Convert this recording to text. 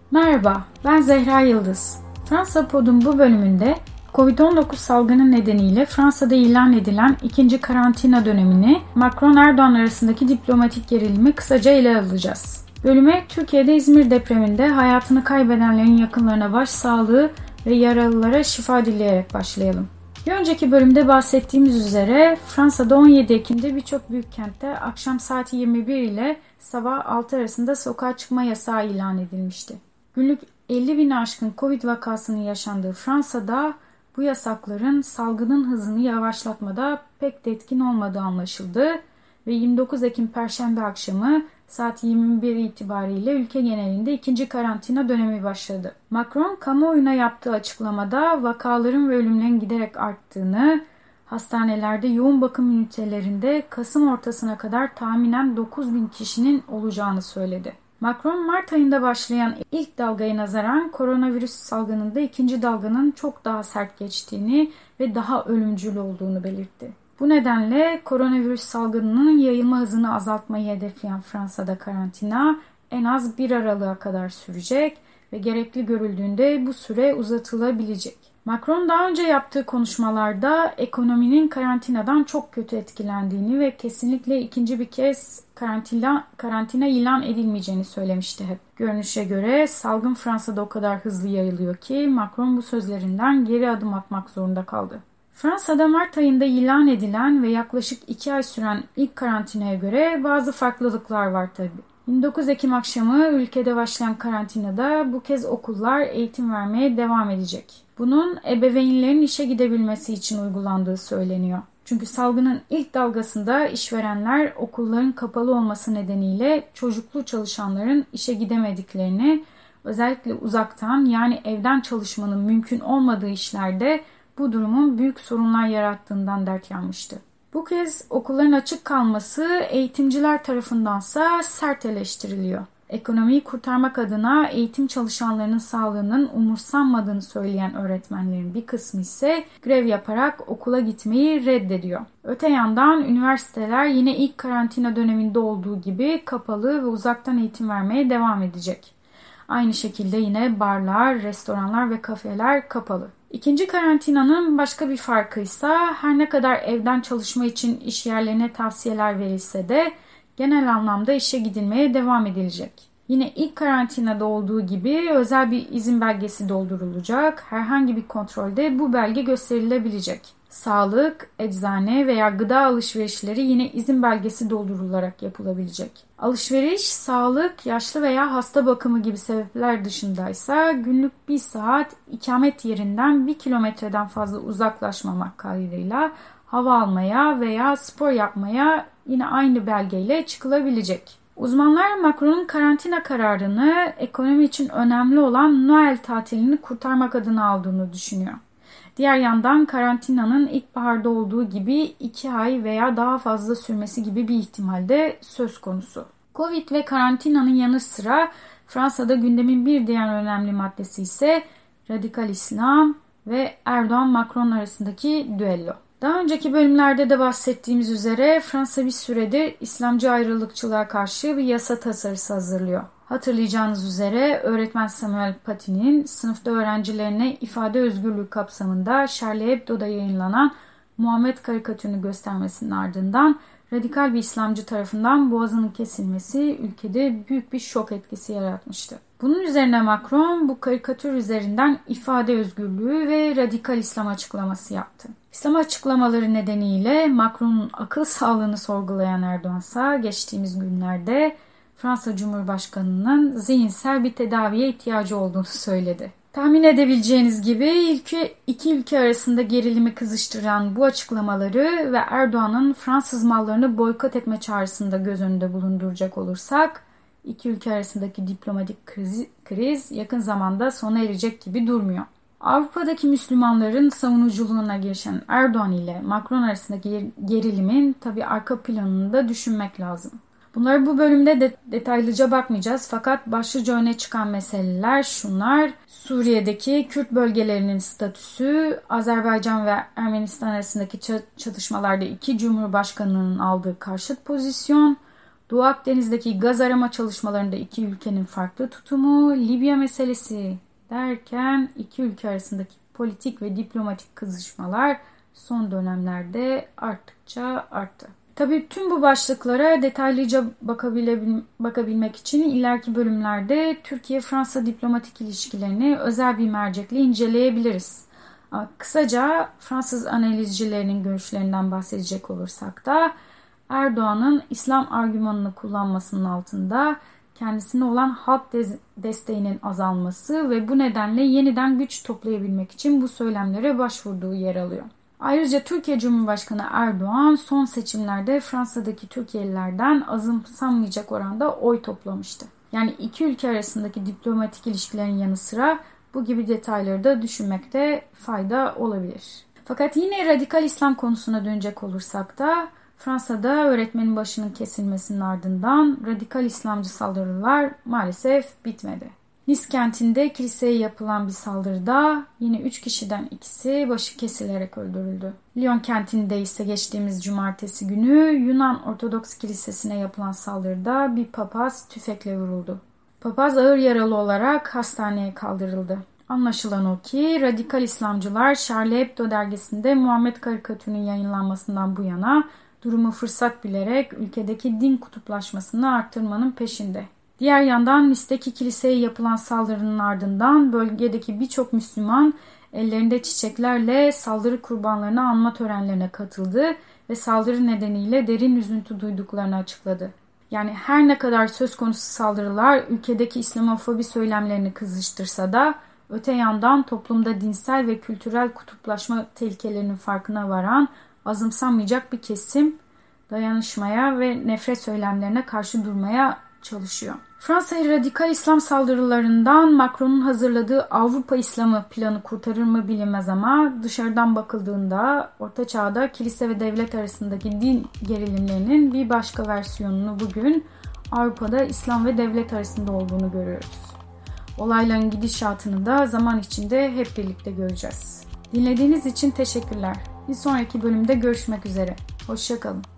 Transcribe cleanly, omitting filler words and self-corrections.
Merhaba, ben Zehra Yıldız. Fransa Pod'un bu bölümünde Covid-19 salgını nedeniyle Fransa'da ilan edilen ikinci karantina dönemini, Macron-Erdoğan arasındaki diplomatik gerilimi kısaca ele alacağız. Bölüme Türkiye'de İzmir depreminde hayatını kaybedenlerin yakınlarına başsağlığı ve yaralılara şifa dileyerek başlayalım. Bir önceki bölümde bahsettiğimiz üzere Fransa'da 17 Ekim'de birçok büyük kentte akşam saat 21 ile sabah 6 arasında sokağa çıkma yasağı ilan edilmişti. Günlük 50 bin aşkın Covid vakasının yaşandığı Fransa'da bu yasakların salgının hızını yavaşlatmada pek de etkin olmadığı anlaşıldı ve 29 Ekim Perşembe akşamı saat 21 itibariyle ülke genelinde ikinci karantina dönemi başladı. Macron kamuoyuna yaptığı açıklamada vakaların ve ölümlerin giderek arttığını, hastanelerde yoğun bakım ünitelerinde Kasım ortasına kadar tahminen 9 bin kişinin olacağını söyledi. Macron, Mart ayında başlayan ilk dalgaya nazaran koronavirüs salgınında ikinci dalganın çok daha sert geçtiğini ve daha ölümcül olduğunu belirtti. Bu nedenle koronavirüs salgınının yayılma hızını azaltmayı hedefleyen Fransa'da karantina en az 1 Aralık'a kadar sürecek ve gerekli görüldüğünde bu süre uzatılabilecek. Macron daha önce yaptığı konuşmalarda ekonominin karantinadan çok kötü etkilendiğini ve kesinlikle ikinci bir kez karantina ilan edilmeyeceğini söylemişti hep. Görünüşe göre salgın Fransa'da o kadar hızlı yayılıyor ki Macron bu sözlerinden geri adım atmak zorunda kaldı. Fransa'da Mart ayında ilan edilen ve yaklaşık 2 ay süren ilk karantinaya göre bazı farklılıklar var tabii. 29 Ekim akşamı ülkede başlayan karantinada bu kez okullar eğitim vermeye devam edecek. Bunun ebeveynlerin işe gidebilmesi için uygulandığı söyleniyor. Çünkü salgının ilk dalgasında işverenler okulların kapalı olması nedeniyle çocuklu çalışanların işe gidemediklerini, özellikle uzaktan yani evden çalışmanın mümkün olmadığı işlerde bu durumun büyük sorunlar yarattığından dert yanmıştı. Bu kez okulların açık kalması eğitimciler tarafındansa sert eleştiriliyor. Ekonomiyi kurtarmak adına eğitim çalışanlarının sağlığının umursanmadığını söyleyen öğretmenlerin bir kısmı ise grev yaparak okula gitmeyi reddediyor. Öte yandan üniversiteler yine ilk karantina döneminde olduğu gibi kapalı ve uzaktan eğitim vermeye devam edecek. Aynı şekilde yine barlar, restoranlar ve kafeler kapalı. İkinci karantinanın başka bir farkı ise her ne kadar evden çalışma için iş yerlerine tavsiyeler verilse de genel anlamda işe gidilmeye devam edilecek. Yine ilk karantinada olduğu gibi özel bir izin belgesi doldurulacak. Herhangi bir kontrolde bu belge gösterilebilecek. Sağlık, eczane veya gıda alışverişleri yine izin belgesi doldurularak yapılabilecek. Alışveriş, sağlık, yaşlı veya hasta bakımı gibi sebepler dışındaysa günlük 1 saat ikamet yerinden 1 kilometreden fazla uzaklaşmamak kaydıyla hava almaya veya spor yapmaya yine aynı belgeyle çıkılabilecek. Uzmanlar Macron'un karantina kararını ekonomi için önemli olan Noel tatilini kurtarmak adına aldığını düşünüyor. Diğer yandan karantinanın ilkbaharda olduğu gibi 2 ay veya daha fazla sürmesi gibi bir ihtimalde söz konusu. Covid ve karantinanın yanı sıra Fransa'da gündemin bir diğer önemli maddesi ise radikal İslam ve Erdoğan-Macron arasındaki düello. Daha önceki bölümlerde de bahsettiğimiz üzere Fransa bir süredir İslamcı ayrılıkçılığa karşı bir yasa tasarısı hazırlıyor. Hatırlayacağınız üzere öğretmen Samuel Paty'nin sınıfta öğrencilerine ifade özgürlüğü kapsamında Charlie Hebdo'da yayınlanan Muhammed karikatürünü göstermesinin ardından radikal bir İslamcı tarafından boğazının kesilmesi ülkede büyük bir şok etkisi yaratmıştı. Bunun üzerine Macron bu karikatür üzerinden ifade özgürlüğü ve radikal İslam açıklaması yaptı. İslam açıklamaları nedeniyle Macron'un akıl sağlığını sorgulayan Erdoğan geçtiğimiz günlerde Fransa Cumhurbaşkanı'nın zihinsel bir tedaviye ihtiyacı olduğunu söyledi. Tahmin edebileceğiniz gibi iki ülke arasında gerilimi kızıştıran bu açıklamaları ve Erdoğan'ın Fransız mallarını boykot etme çağrısında göz önünde bulunduracak olursak, iki ülke arasındaki diplomatik kriz yakın zamanda sona erecek gibi durmuyor. Avrupa'daki Müslümanların savunuculuğuna girişen Erdoğan ile Macron arasındaki gerilimin tabii arka planını da düşünmek lazım. Bunları bu bölümde detaylıca bakmayacağız fakat başlıca öne çıkan meseleler şunlar: Suriye'deki Kürt bölgelerinin statüsü, Azerbaycan ve Ermenistan arasındaki çatışmalarda iki cumhurbaşkanının aldığı karşıt pozisyon, Doğu Akdeniz'deki gaz arama çalışmalarında iki ülkenin farklı tutumu, Libya meselesi derken iki ülke arasındaki politik ve diplomatik kızışmalar son dönemlerde arttıkça arttı. Tabii tüm bu başlıklara detaylıca bakabilmek için ileriki bölümlerde Türkiye-Fransa diplomatik ilişkilerini özel bir mercekle inceleyebiliriz. Kısaca Fransız analizcilerinin görüşlerinden bahsedecek olursak da Erdoğan'ın İslam argümanını kullanmasının altında kendisine olan halk desteğinin azalması ve bu nedenle yeniden güç toplayabilmek için bu söylemlere başvurduğu yer alıyor. Ayrıca Türkiye Cumhurbaşkanı Erdoğan son seçimlerde Fransa'daki Türkiye'lilerden azımsanmayacak oranda oy toplamıştı. Yani iki ülke arasındaki diplomatik ilişkilerin yanı sıra bu gibi detayları da düşünmekte fayda olabilir. Fakat yine radikal İslam konusuna dönecek olursak da Fransa'da öğretmenin başının kesilmesinin ardından radikal İslamcı saldırılar maalesef bitmedi. Nice kentinde kiliseye yapılan bir saldırıda yine 3 kişiden ikisi başı kesilerek öldürüldü. Lyon kentinde ise geçtiğimiz cumartesi günü Yunan Ortodoks Kilisesi'ne yapılan saldırıda bir papaz tüfekle vuruldu. Papaz ağır yaralı olarak hastaneye kaldırıldı. Anlaşılan o ki radikal İslamcılar Charlie Hebdo dergisinde Muhammed karikatürünün yayınlanmasından bu yana durumu fırsat bilerek ülkedeki din kutuplaşmasını arttırmanın peşinde. Diğer yandan Nice'deki kiliseye yapılan saldırının ardından bölgedeki birçok Müslüman ellerinde çiçeklerle saldırı kurbanlarını anma törenlerine katıldı ve saldırı nedeniyle derin üzüntü duyduklarını açıkladı. Yani her ne kadar söz konusu saldırılar ülkedeki İslamofobi söylemlerini kızıştırsa da öte yandan toplumda dinsel ve kültürel kutuplaşma tehlikelerinin farkına varan azımsanmayacak bir kesim dayanışmaya ve nefret söylemlerine karşı durmaya çalışıyor. Fransa'ya radikal İslam saldırılarından Macron'un hazırladığı Avrupa İslamı planı kurtarır mı bilinmez ama dışarıdan bakıldığında Orta Çağ'da kilise ve devlet arasındaki din gerilimlerinin bir başka versiyonunu bugün Avrupa'da İslam ve devlet arasında olduğunu görüyoruz. Olayların gidişatını da zaman içinde hep birlikte göreceğiz. Dinlediğiniz için teşekkürler. Bir sonraki bölümde görüşmek üzere. Hoşça kalın.